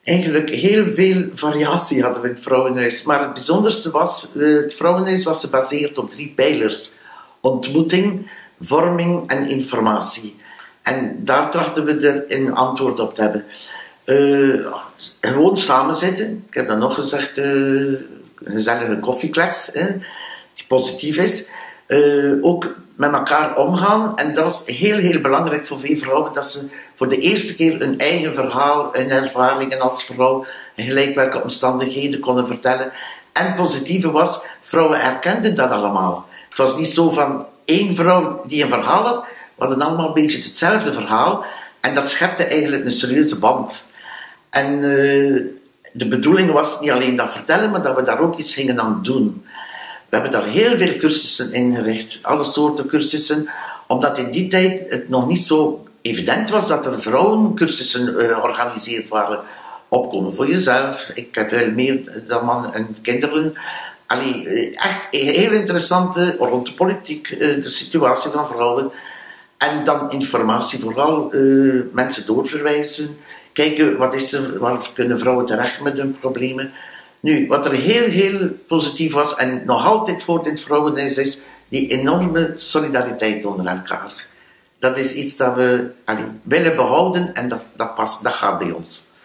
eigenlijk heel veel variatie hadden we in het vrouwenhuis. Maar het bijzonderste was, het vrouwenhuis was gebaseerd op 3 pijlers. Ontmoeting, vorming en informatie. En daar trachten we er een antwoord op te hebben. Gewoon samen zitten. Ik heb dat nog gezegd, een gezellige koffieklets, die positief is. Ook met elkaar omgaan. En dat is heel, heel belangrijk voor veel vrouwen, dat ze voor de eerste keer hun eigen verhaal, hun ervaringen als vrouw, in gelijkwerke omstandigheden konden vertellen. En het positieve was, vrouwen herkenden dat allemaal. Het was niet zo van één vrouw die een verhaal had, we hadden allemaal een beetje hetzelfde verhaal. En dat schepte eigenlijk een serieuze band. En de bedoeling was niet alleen dat vertellen, maar dat we daar ook iets gingen aan doen. We hebben daar heel veel cursussen ingericht, alle soorten cursussen, omdat in die tijd het nog niet zo evident was dat er vrouwencursussen georganiseerd waren. Opkomen voor jezelf, ik heb wel meer dan mannen en kinderen. Allee, echt heel interessante rond de politiek, de situatie van vrouwen. En dan informatie, vooral mensen doorverwijzen. Kijken, wat is er, waar kunnen vrouwen terecht met hun problemen. Nu, wat er heel, heel positief was, en nog altijd voor in het vrouwenhuis, is die enorme solidariteit onder elkaar. Dat is iets dat we willen behouden en dat gaat bij ons.